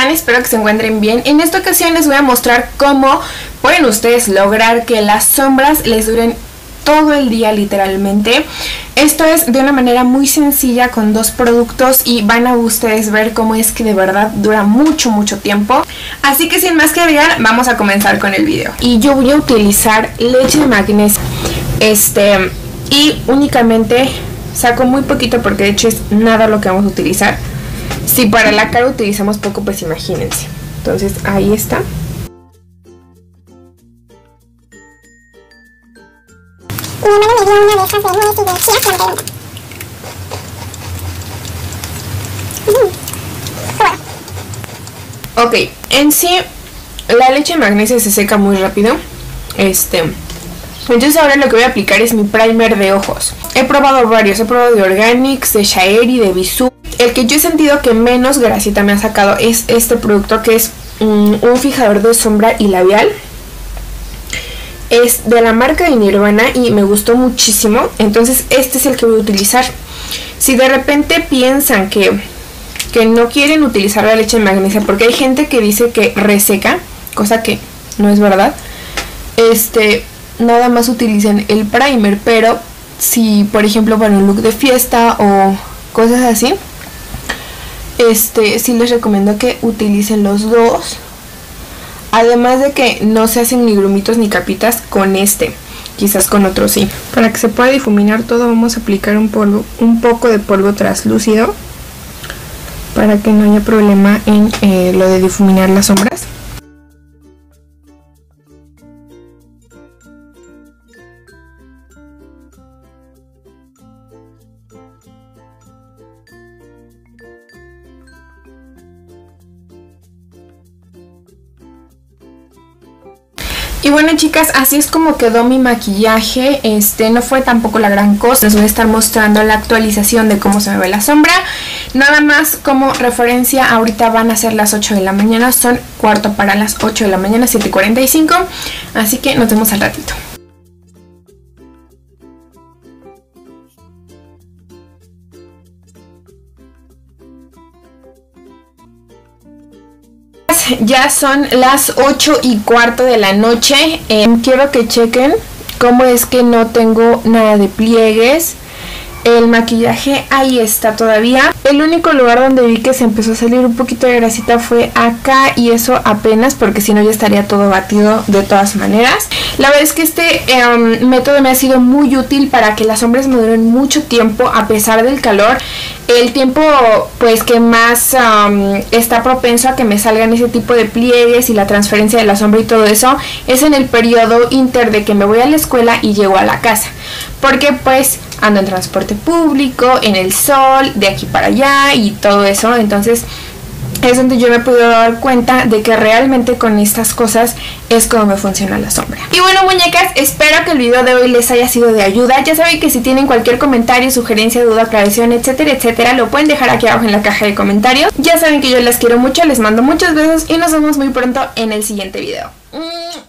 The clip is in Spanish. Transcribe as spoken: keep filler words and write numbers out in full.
están? Espero que se encuentren bien. En esta ocasión les voy a mostrar cómo pueden ustedes lograr que las sombras les duren todo el día literalmente. Esto es de una manera muy sencilla con dos productos y van a ustedes ver cómo es que de verdad dura mucho mucho tiempo. Así que sin más que agregar, vamos a comenzar con el video. Y yo voy a utilizar leche de magnesia este y únicamente saco muy poquito porque de hecho es nada lo que vamos a utilizar. Si para la cara utilizamos poco, pues imagínense. Entonces ahí está. Mi hermano me dio una de esas de nuez y de chias cuarenta y uno. Ok, en sí la leche de magnesia se seca muy rápido. Este Entonces ahora lo que voy a aplicar es mi primer de ojos. He probado varios, he probado de Organics, de Shaeri, de Bisú. El que yo he sentido que menos grasita me ha sacado es este producto, que es um, un fijador de sombra y labial. Es de la marca de Nirvana y me gustó muchísimo. Entonces este es el que voy a utilizar. Si de repente piensan que, que no quieren utilizar la leche de magnesia, porque hay gente que dice que reseca, cosa que no es verdad, este... nada más utilicen el primer, pero si por ejemplo para un look de fiesta o cosas así, este sí les recomiendo que utilicen los dos. Además de que no se hacen ni grumitos ni capitas con este, quizás con otro sí. Para que se pueda difuminar todo, vamos a aplicar un polvo, un poco de polvo translúcido para que no haya problema en eh, lo de difuminar las sombras. Y bueno, chicas, así es como quedó mi maquillaje. Este no fue tampoco la gran cosa. Les voy a estar mostrando la actualización de cómo se me ve la sombra. Nada más como referencia, ahorita van a ser las ocho de la mañana. Son cuarto para las ocho de la mañana, siete y cuarenta y cinco. Así que nos vemos al ratito. Ya son las ocho y cuarto de la noche. eh, Quiero que chequen cómo es que no tengo nada de pliegues. El maquillaje ahí está todavía. El único lugar donde vi que se empezó a salir un poquito de grasita fue acá, y eso apenas, porque si no ya estaría todo batido de todas maneras. La verdad es que este eh, método me ha sido muy útil para que las sombras me duren mucho tiempo a pesar del calor. El tiempo pues que más um, está propenso a que me salgan ese tipo de pliegues y la transferencia de la sombra y todo eso es en el periodo inter de que me voy a la escuela y llego a la casa, porque pues ando en transporte público, en el sol, de aquí para allá y todo eso. Entonces es donde yo me pude dar cuenta de que realmente con estas cosas es como me funciona la sombra. Y bueno, muñecas, espero que el video de hoy les haya sido de ayuda. Ya saben que si tienen cualquier comentario, sugerencia, duda, aclaración, etcétera, etcétera, lo pueden dejar aquí abajo en la caja de comentarios. Ya saben que yo las quiero mucho, les mando muchos besos y nos vemos muy pronto en el siguiente video.